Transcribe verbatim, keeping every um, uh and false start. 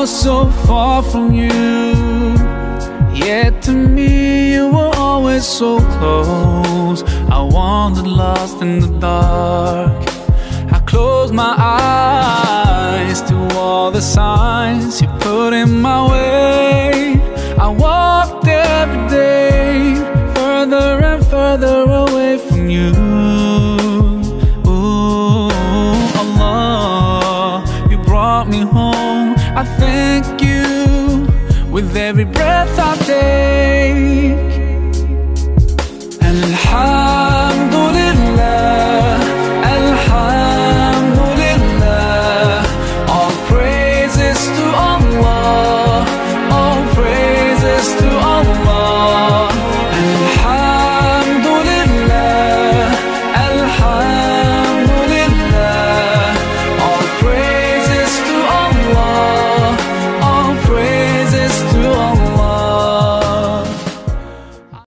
was so far from you, yet to me you were always so close. I wandered lost in the dark. I closed my eyes to all the signs you put in my way. I walked every day further and further away from you. Ooh, Allah, you brought me home. I thank you with every breath I take.